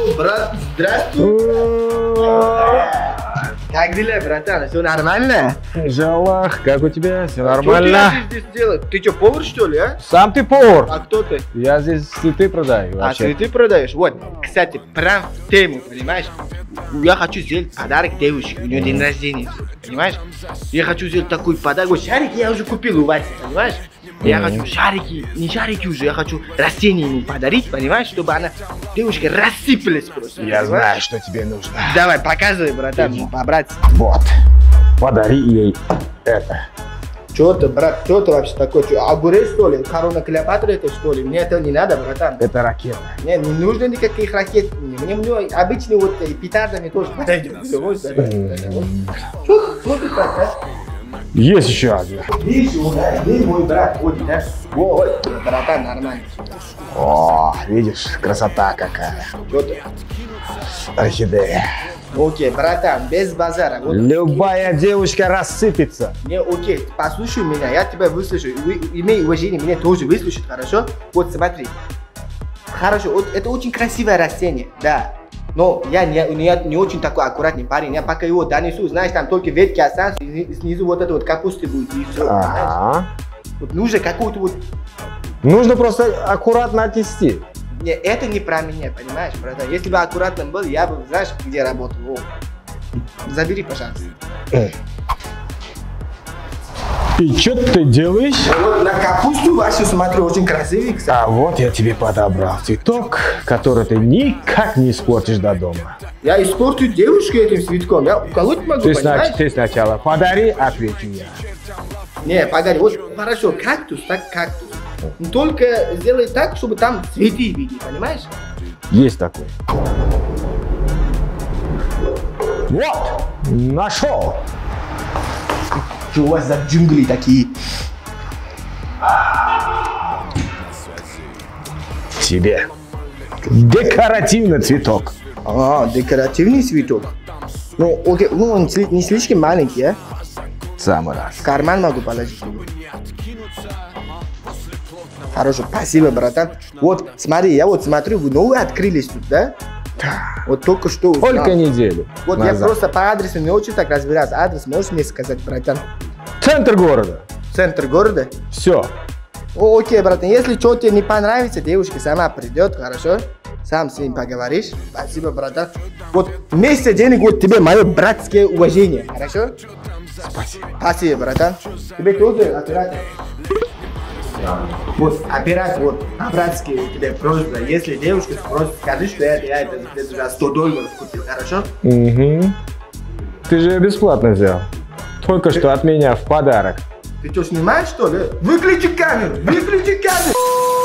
О, брат, здравствуй. Как дела, братан? Все нормально? Жалах, как у тебя? Все Что нормально? ты здесь делаешь? Ты что, повар, что ли, а? Сам ты повар. А кто ты? Я здесь цветы продаю А вообще. цветы продаешь? Вот, кстати, прям в тему, понимаешь? Я хочу сделать подарок девушке, у нее день рождения, понимаешь? Я хочу сделать такой подарок. Вот шарики я уже купил у Васи, понимаешь? Я хочу шарики, не шарики уже, я хочу растения ему подарить, понимаешь? Чтобы она, девушка, рассыпалась просто. Я понимаешь? знаю, что тебе нужно. Давай, показывай, братан, по-братски. Вот. Подари ей это. Что ты, брат, что ты вообще такой? Что, огурец, что ли? Корона Клеопатра это, что ли? Мне это не надо, братан. Это ракета. Не нужно никаких ракет. Мне обычные вот петардами тоже подойдет. Все, вот, что ты так, Есть еще одна. Видишь, ты мой брат ходит, да? Вот, братан, нормально. О, видишь, красота какая. Что ты? Орхидея. Окей, братан, без базара. Вот, Любая девушка рассыпется. не, окей, послушай меня, я тебя выслушаю. Имей уважение, меня тоже выслушать, хорошо? Вот смотри. Хорошо, вот, это очень красивое растение, да. Но я не очень такой аккуратный парень. Я пока его донесу, знаешь, там только ветки останутся, и снизу вот это вот капусты будет, и все. Вот нужно какую-то вот... Нужно просто аккуратно отнести. Не, это не про меня, понимаешь, братан? Если бы аккуратным был, я бы, знаешь, где работал. О. Забери, пожалуйста. И что ты делаешь? Вот на капусту вашу смотрю, очень красивый, кстати. А вот я тебе подобрал цветок, который ты никак не испортишь до дома. Я испорчу девушку этим цветком, я уколоть могу, понимаешь? Ты сначала подари, отвечу я. Не, погоди, вот хорошо, кактус, так кактус. Но только сделай так, чтобы там цветы видеть, понимаешь? Есть такой. Вот, нашел. Что у вас за джунгли такие? Тебе. Декоративный цветок. А, декоративный цветок. Ну, окей, ну он не слишком маленький, а? В самый раз. В карман могу положить его. Хорошо, спасибо, братан. Вот, смотри, я вот смотрю, вы новые открылись тут, да? Вот только что узнал. Только неделю Вот назад. я просто по адресу не очень так разбираюсь. Адрес можешь мне сказать, братан? Центр города. Центр города? Все. О, окей, братан, если что тебе не понравится, девушка сама придет, хорошо? Сам с ним поговоришь. Спасибо, братан. Вот вместе денег вот тебе мое братское уважение, хорошо? Спасибо. Спасибо, братан. Тебе тоже оператор. Вот, оператор, вот, по-братски тебе просьба. Если девушка спросит, скажи, что я это за $100 купил, хорошо? Угу. Ты же бесплатно взял. Только что от меня в подарок. Ты что, снимаешь, что ли? Выключи камеру! Выключи камеру!